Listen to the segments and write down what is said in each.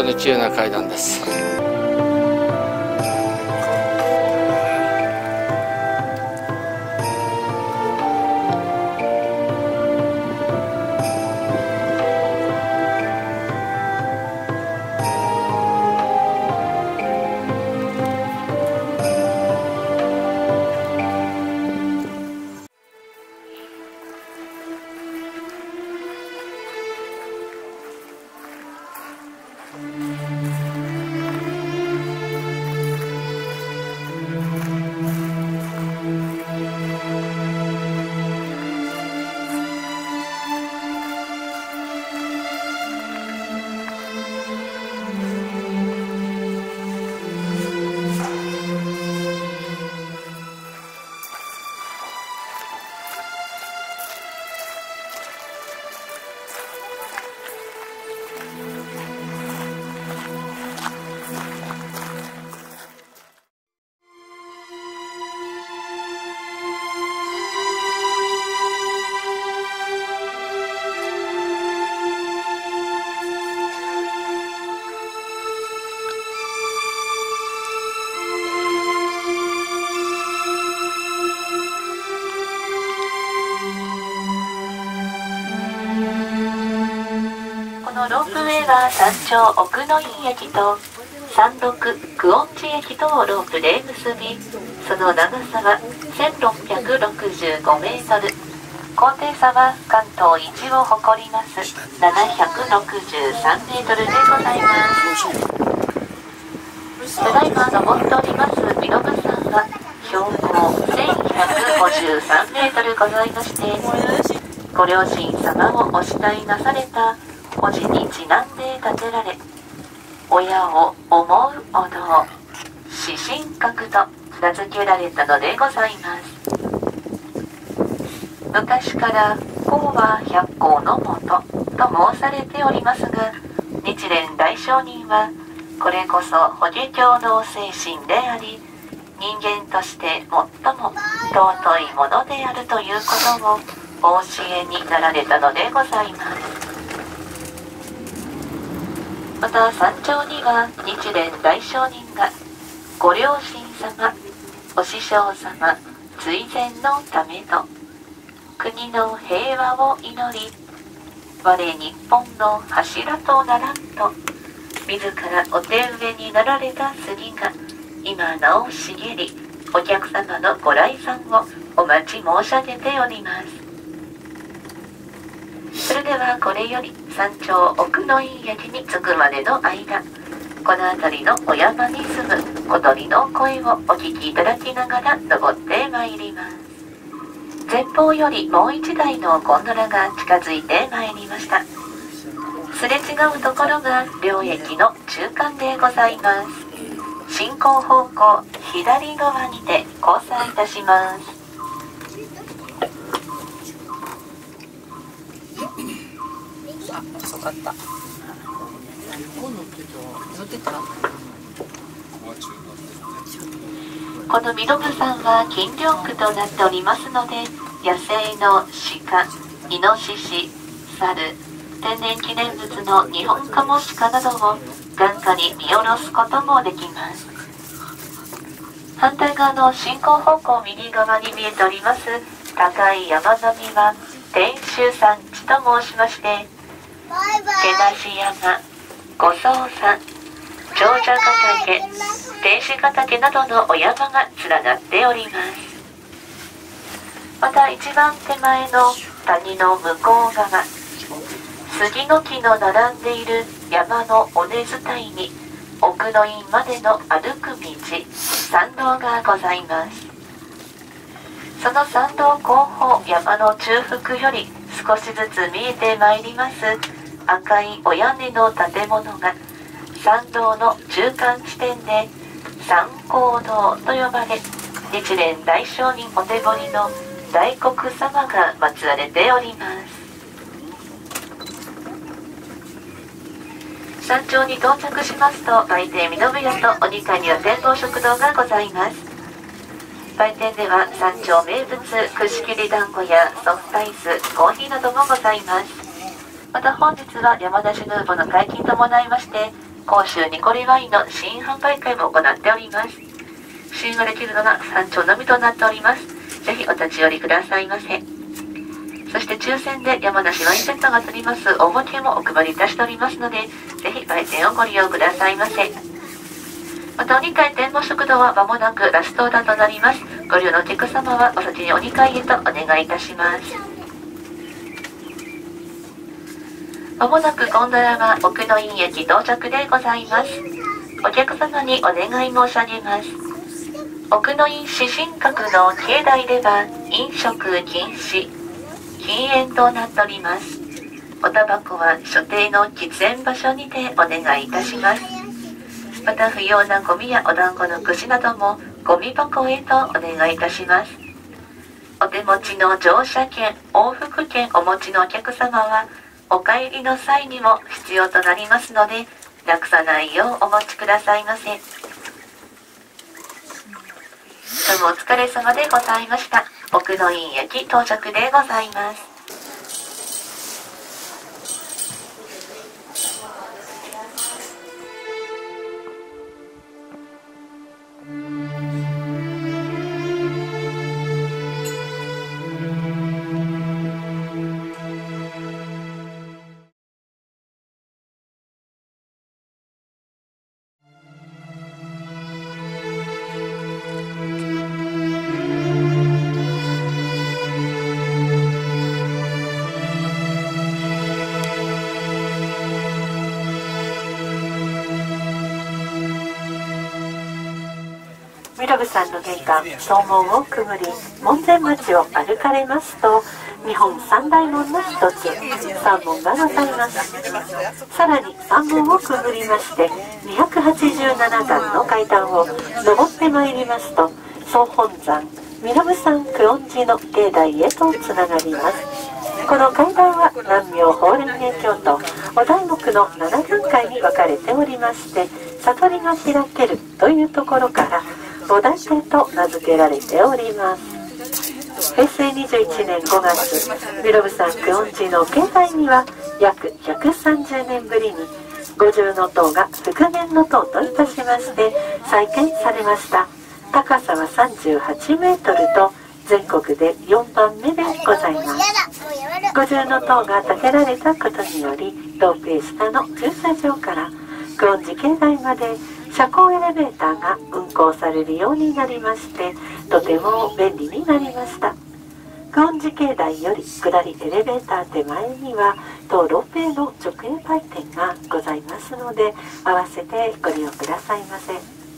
に急な階段です。 このロープウェイは山頂奥の院駅と山麓久遠地駅とをロープで結び、その長さは1665メートル、高低差は関東一を誇ります763メートルでございます。ただいま登っております身延山は標高1153メートルございまして、ご両親様をお慕いなされたおじにちなんで建てられ、親を思うお堂四神閣と名付けられたのでございます。昔から法は百行のもとと申されておりますが、日蓮大聖人はこれこそ法華経の精神であり、人間として最も尊いものであるということをお教えになられたのでございます。また山頂には日蓮大聖人がご両親様、お師匠様追善のためと国の平和を祈り、我日本の柱とならんと自らお手植えになられた杉が今なお茂り、お客様のご来山をお待ち申し上げております。それではこれより山頂奥の院駅に着くまでの間、この辺りのお山に住む小鳥の声をお聞きいただきながら登ってまいります。前方よりもう一台のゴンドラが近づいてまいりました。すれ違うところが両駅の中間でございます。進行方向左側にて交差いたします。 あ、遅かった。 この身延山は禁猟区となっておりますので、野生の鹿、イノシシ、猿、天然記念物のニホンカモシカなどを眼下に見下ろすこともできます。反対側の進行方向右側に見えております高い山並みは天舟山地と申しまして、毛無山、五曹山、長者ヶ岳、天使ヶ岳などのお山が連なっております。また一番手前の谷の向こう側、杉の木の並んでいる山の尾根伝いに奥の院までの歩く道、参道がございます。その参道後方山の中腹より少しずつ見えてまいります赤いお屋根の建物が参道の中間地点で三光堂と呼ばれ、日蓮大聖人お手彫りの大黒様が祀られております。山頂に到着しますと売店身延屋とお二階には展望食堂がございます。売店では山頂名物串切り団子やソフトアイス、コーヒーなどもございます。また本日は山梨ヌーボーの解禁と伴いまして甲州ニコリワインの試飲販売会も行っております。試飲ができるのが山頂のみとなっております。ぜひお立ち寄りくださいませ。そして抽選で山梨ワインセットが当たります応募券もお配りいたしておりますので、ぜひ売店をご利用くださいませ。また、お2階展望食堂は間もなくラストオーダーとなります。ご利用のお客様はお先にお2階へとお願いいたします。まもなくゴンドラは奥の院駅到着でございます。お客様にお願い申し上げます。奥の院四神閣の境内では飲食禁止、禁煙となっております。おタバコは所定の喫煙場所にてお願いいたします。また、不要なゴミやお団子の串などもゴミ箱へとお願いいたします。お手持ちの乗車券、往復券お持ちのお客様はお帰りの際にも必要となりますので、なくさないようお持ちくださいませ。どうもお疲れ様でございました。奥の院駅到着でございます。ミロブさんの玄関総門をくぐり門前町を歩かれますと、日本三大門の一つ三門がございます。さらに三門をくぐりまして287段の階段を登ってまいりますと、総本山ミロブ山久遠寺の境内へとつながります。この階段は南明法蓮華経とお題目の7段階に分かれておりまして、悟りが開けるというところから菩提亭と名付けられております。平成21年5月、ミロブ山久遠寺の境内には約130年ぶりに五重塔が復元塔といたしまして再建されました。高さは38メートルと全国で4番目でございます。五重塔が建てられたことにより、ロープウェイ下の駐車場から久遠寺境内まで車高エレベーターが運行されるようになりまして、とても便利になりました。久遠寺境内より下りエレベーター手前には当ロープウェイの直営売店がございますので、合わせてご利用くださいませ。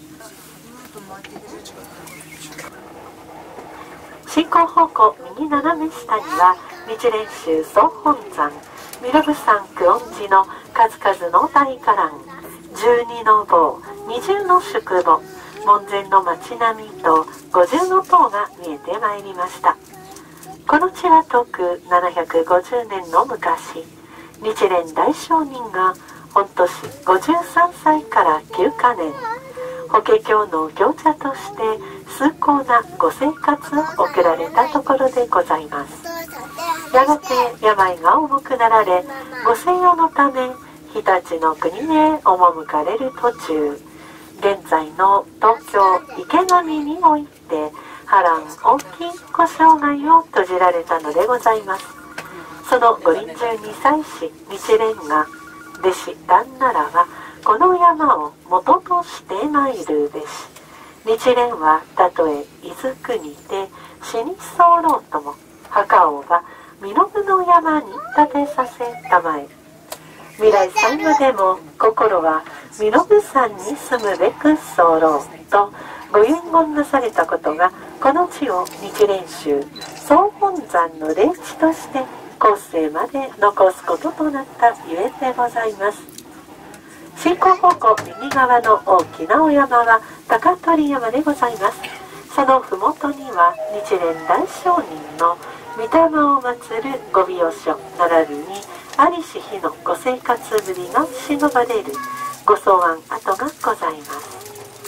進行方向右斜め下には日蓮宗総本山ミロブ山久遠寺の数々の大伽藍、12の棒、20の宿坊、門前の町並みと50の塔が見えてまいりました。この地は遠く750年の昔、日蓮大聖人が御年53歳から9カ年、法華経の行者として崇高なご生活を送られたところでございます。やがて病が重くなられ、ご静養のため日立の国へ赴かれる途中、現在の東京池上において波乱大きいご生涯を閉じられたのでございます。そのご臨終に際し、日蓮が弟子旦那らはこの山を元として参るべし。日蓮はたとえ伊豆国で死に候とも、墓をば身延の山に建てさせたまえ。未来最後でも心は身延山に住むべく候とご遺言なされたことが、この地を日蓮宗総本山の霊地として後世まで残すこととなったゆえでございます。進行方向右側の大きなお山は高取山でございます。その麓には日蓮大聖人の御霊を祀るごびよ所並びに在りし日のご生活ぶりが忍ばれるご草案跡がございます。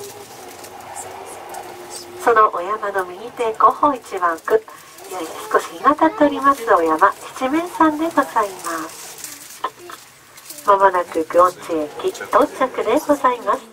そのお山の右手後方一番奥、少し日が経っておりますお山七面山でございます。 まもなくグオンチ駅到着でございます。